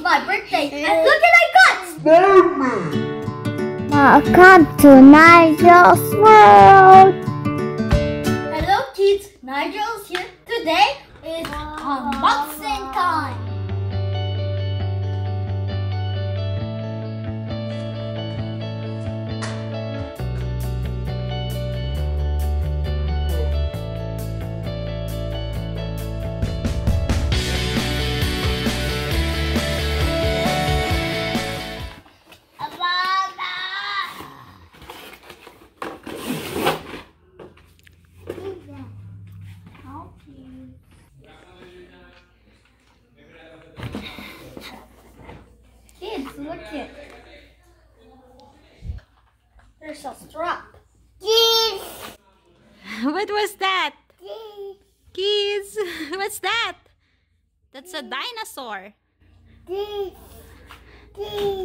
It's my birthday, and look what I got! Spiderman! Welcome to NijeLsWorld! Hello kids, Nigel's here. Today is unboxing time. Kids, look it. There's a strap. Keys! What was that? Keys! Keys! What's that? That's a dinosaur. Keys! Keys!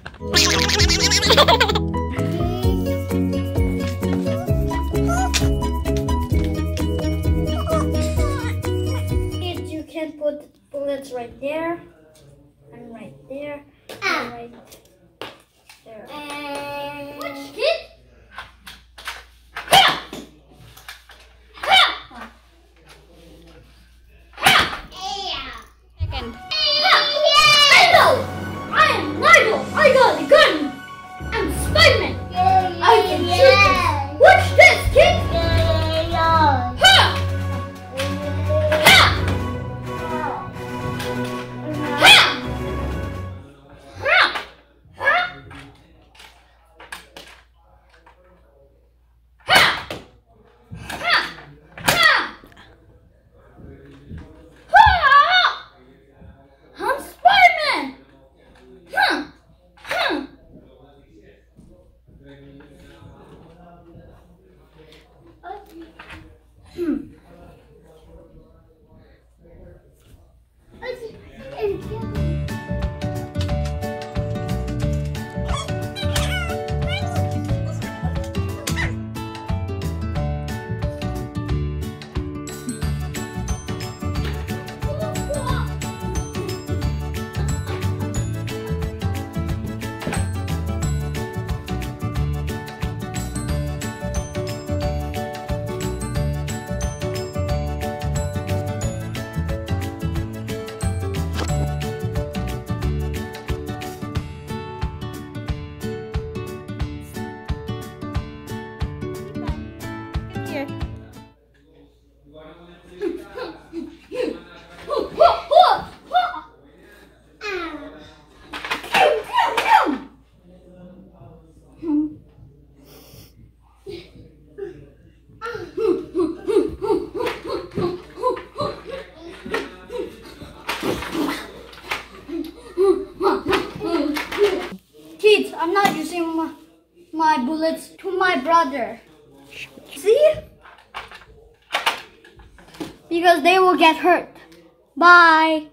Kids, you can put the bullets right there, and right there, and right there. Watch, kid! Second. Hello! I am Nigel! I got a gun! I'm Spiderman! I can shoot this! Watch this, kid! Ha! Ha! Ha! Ha! Ha! Ha! Ha! I'm Spiderman! Hmm. Here. Kids, I'm not using my bullets to my brother. See? Because they will get hurt. Bye.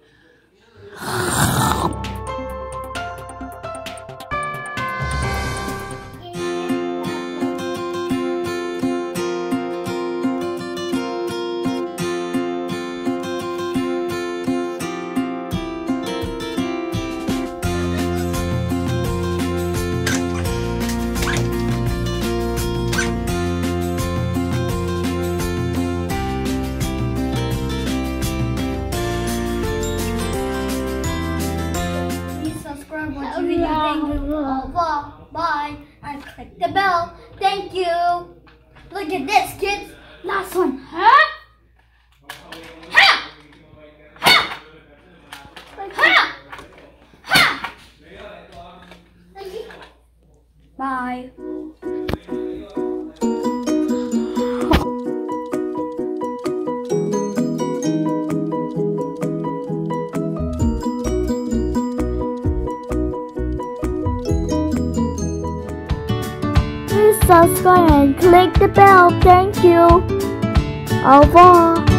Bye, and click the bell. Thank you. Look at this, kids. Last one. Ha! Ha! Ha! Ha! Ha! Bye. Subscribe and click the bell. Thank you. Au revoir.